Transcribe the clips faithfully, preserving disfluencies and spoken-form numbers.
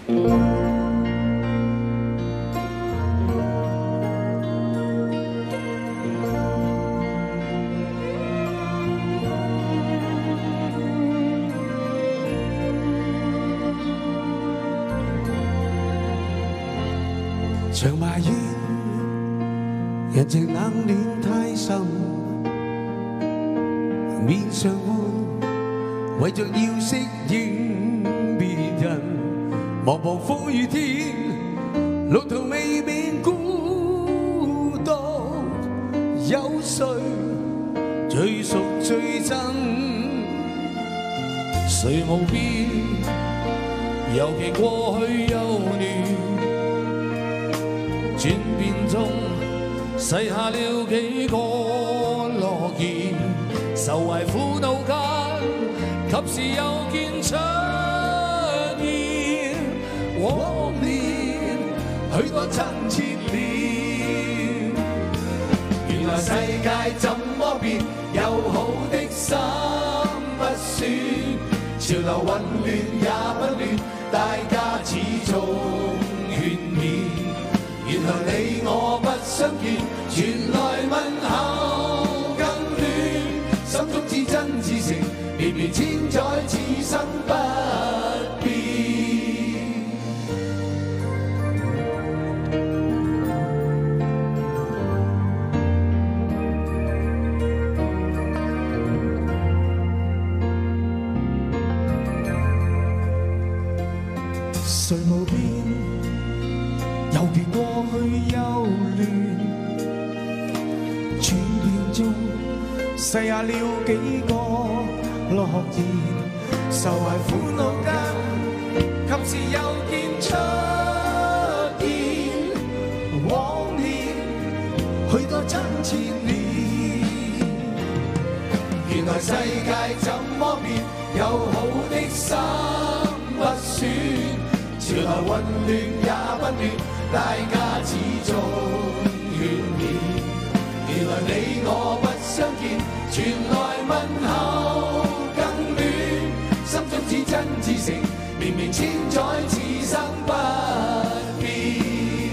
常埋怨人情冷暖太深，面上換，為着要適應別人，茫茫風雨天，路途未免孤獨，有誰最熟最真？誰無變，尤其過去幼嫩。 轉變中，細下了幾個諾言，愁懷苦惱間，及時又見出現。往年許多親切臉，原來世界怎麼變，友好的心不算，潮流混亂也不亂，大家始終勸勉。 原來你我不相見，傳來問候更暖，心中至真至誠，綿綿千載此生不變。誰無變？ 猶如過去幼嫩，轉變中細下了幾個諾言，愁懷苦惱間，及時又見出現。往年許多親切臉，原來世界怎麼變，友好的心不算，潮流混亂也不亂。 大家始終勸勉，原來你我不相見，傳來問候更暖，心中至真至誠，綿綿千載此生不變。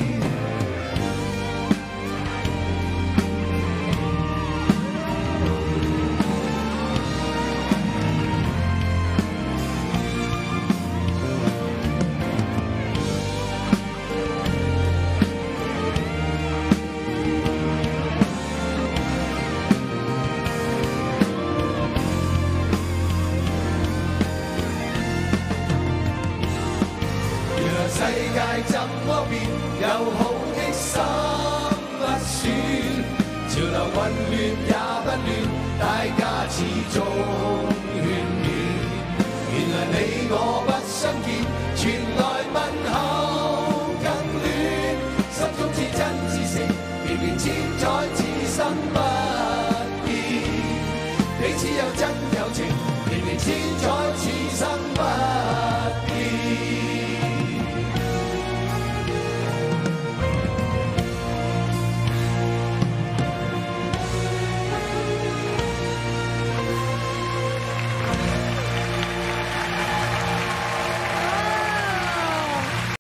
世界怎麼變，友好的心不算，潮流混亂也不亂，大家始終勸勉。原來你我不相見，傳來問候更暖，心中至真至誠，綿綿千載此生不變，彼此有真有情，綿綿千載。